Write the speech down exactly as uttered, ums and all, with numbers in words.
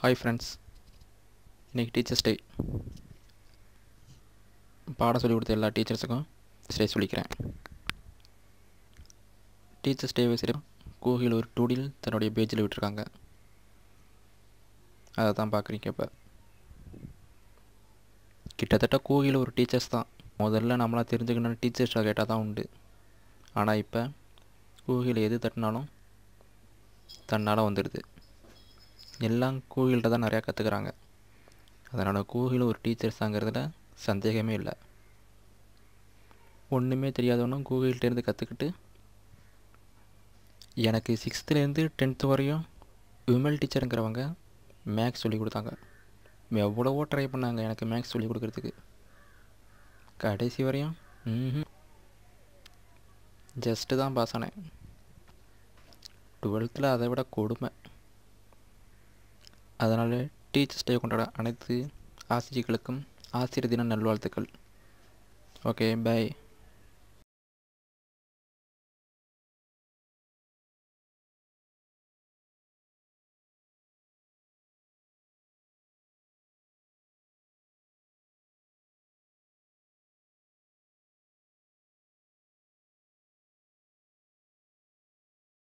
Hi friends, இன்றைக்கி teachers day. பாடம் சொல்லிக் கொடுத்த எல்லா டீச்சர்ஸுக்கும் ஸ்டே சொல்லிக்கிறேன். டீச்சர்ஸ் டே வச்சு கோகில் ஒரு டூடில் தன்னுடைய பேஜில் விட்டுருக்காங்க. அதை தான் பார்க்குறீங்க. இப்போ கிட்டத்தட்ட கோகில் ஒரு டீச்சர்ஸ் தான். முதல்ல நம்மளாம் தெரிஞ்சுக்கணும்னு டீச்சர்ஸாக கேட்டால் தான் உண்டு. ஆனால் இப்போ கோகில் எது தட்டினாலும் தன்னால் வந்துடுது. எல்லாம் கோகில்கிட்ட தான் நிறையா கற்றுக்குறாங்க. அதனால் கோகில் ஒரு டீச்சர்ஸ் தாங்கிறதுல சந்தேகமே இல்லை. ஒன்றுமே தெரியாதவனும் கோகில்கிட்டேருந்து கற்றுக்கிட்டு எனக்கு சிக்ஸ்த்துலேருந்து டென்த்து வரையும் விமல் டீச்சருங்கிறவங்க மேக்ஸ் சொல்லி கொடுத்தாங்க. எவ்வளவோ ட்ரை பண்ணாங்க எனக்கு மேக்ஸ் சொல்லி கொடுக்குறதுக்கு. கடைசி வரையும் ம் ஜஸ்ட்டு தான் பாஸ் ஆனேன். டுவெல்த்தில் அதை விட கொடுமை. அதனால் டீச்சர்ஸ் டே கொண்டாட அனைத்து ஆசிரியர்களுக்கும் ஆசிரியர் தின நல்வாழ்த்துக்கள். Okay, by.